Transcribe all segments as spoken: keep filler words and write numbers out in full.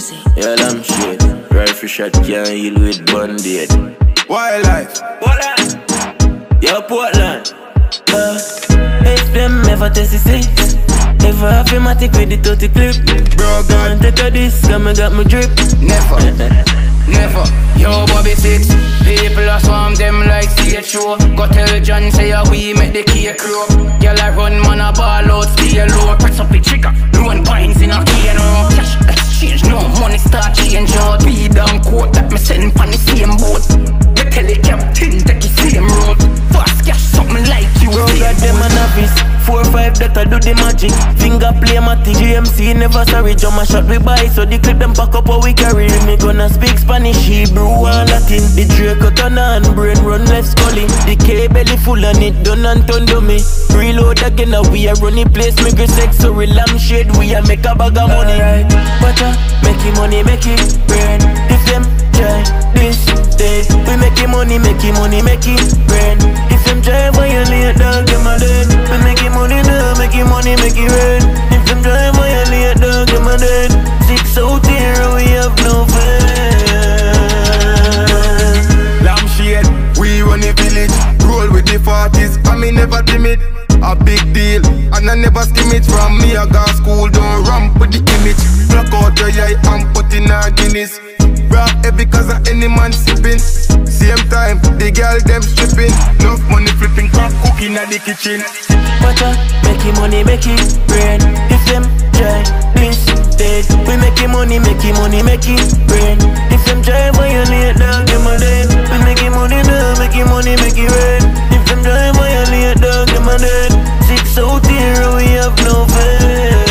music. Yeah, I'm shit. Rifle shot can't heal with band-aid. Wildlife. Portland. Yo, Portland. Uh, if them ever test the six, if I have matic with the thirty clip, Bro, God. take a disc, come and got my drip. Never, never. Yo, Bobby Six. People a swarm them like C H O. Go tell John say a we make the cake grow. Girl I run man a ball out, stay low. Press up the trigger, run pines in a cane row. Cash exchange, no money start change out. Be down court that me send on the same boat. You tell the captain take the same road. Fast cash something like you. Bro, got them a novice. Four or five that I do the magic. Finger play matic. G M C never sorry. Jump a shot we buy. So the clip them pack up how we carry. Me gonna speak Spanish, Hebrew and Latin. The Draco turn on, brain run left scully. The K belly full and it done and turn to me. Reload again now we a running place. Make a sex so we lamb shade. We a make a bag of money. Right. But uh, make it money, make it brain. If them try this day, we make it money, make it money, make it brain. If them try violate, dog, get my dead. We make it money now, make it money, make it rain. If them try violate, dog, get my dead. Six out here, we have no fear. Lamb shade, we run the village. Roll with the forties, and me never timid. A big deal, and I never skim it. From me I got school, don't ramp with the image. Block out your eye and put in a Guinness. Rap heavy cause of any man sipping. Same time, the girl them stripping. Enough money flipping, crack cooking at the kitchen. But uh, make it money, make it rain. If them try this dead, we make it money, make it money, make it rain. If them try violate, dog, get my dead. We make it money now, make it money, make it rain. If them try violate, dog, get my dead. Six out here, we have no fear.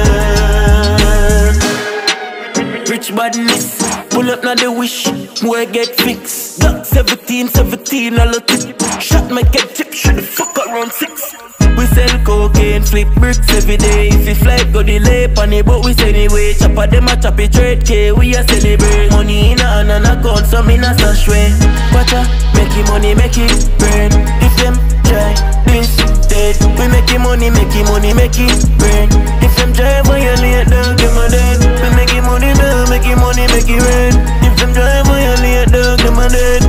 Rich badness, pull up now the wish, boy get fixed. Got seventeen, seventeen, all of it. Shot my get tip, should the fuck around six. We sell cocaine, flip bricks every day. If you flight go delay, on the boat we send anyway. Chopper them a chop it trade K, we a celebrate. Money in a hand and account, some in a stash way. But uh, make it money, make it rain. If them try this dead, we make it money, make it money, make it rain. If them try violate, dog, get my dead. We make it money now, make it money, make it rain. If them try violate, dog, get my dead.